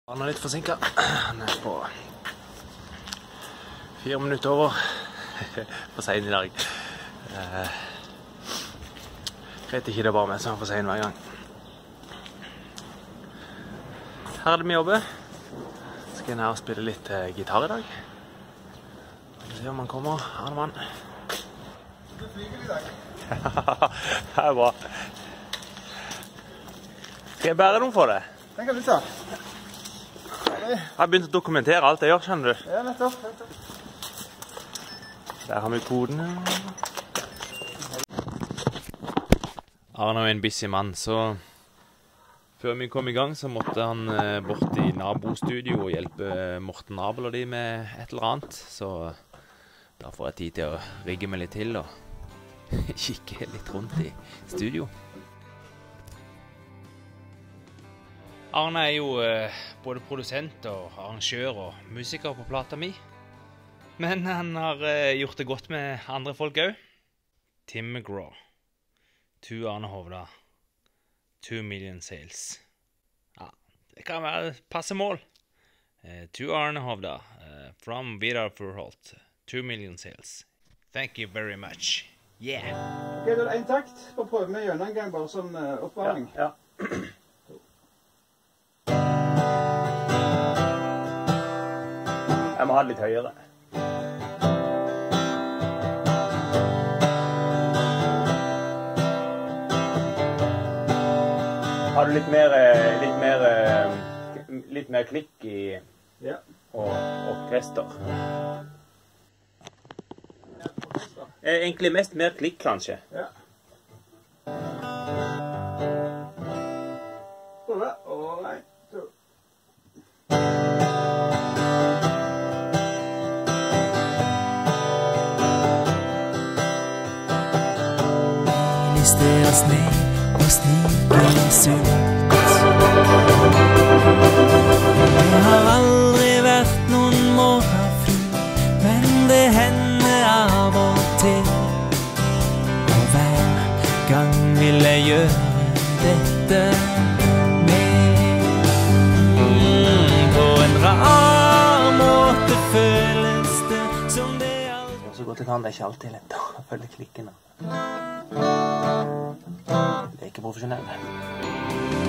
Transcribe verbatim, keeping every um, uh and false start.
Han er litt forsinket. Han er på fire minutter over. For sen i dag. Eh, vet ikke det bare meg som er for sen hver gang. Her er det vi jobber. Skal jeg ned og spille litt eh, gitar i dag. Vi får se om han kommer. Han er mann. Du flyger i dag. Det er bra. Skal jeg bære noen for det? Den kan du ta. Jeg har begynt å dokumentere alt jeg gjør, skjønner du? Ja, nettopp, nettopp. Der har vi koden. Arne er en busy mann, så før vi kom i gang så måtte han eh, bort i nabostudio og hjelpe Morten Abel og de med et eller annet. Så da får jeg tid til å rigge meg litt til og kikke litt rundt i studio. Arne er jo eh, både produsent og arrangør og musiker på plata mi. Men han har eh, gjort det godt med andre folk også. Tim McGraw. To Arne Hovda. Two million sales. Ja, det kan være passe mål. Eh, to Arne Hovda. Eh, from Vidar Furholt. Two million sales. Thank you very much. Yeah. Ok, da er det en takt. Bare prøve med gjennomgang, bare sånn uh, oppvarming. Ja, ja. Jeg må ha det litt høyere. Har du litt mer, litt mer, litt mer klikk i Ja. og orkester? Egentlig mest mer klikk, kanskje. Ja. Prøve. Og en, to. Lister oss ned og sniker oss ut. Det har aldri vært noen morgenfugl, men det hender av og til. Og hver gang vil jeg gjøre dette med. Mm, på en rar måte føles det som det alltid. Og så godt jeg kan, det er ikke alltid lett å følge klikkene. Det er ikke profesjonell.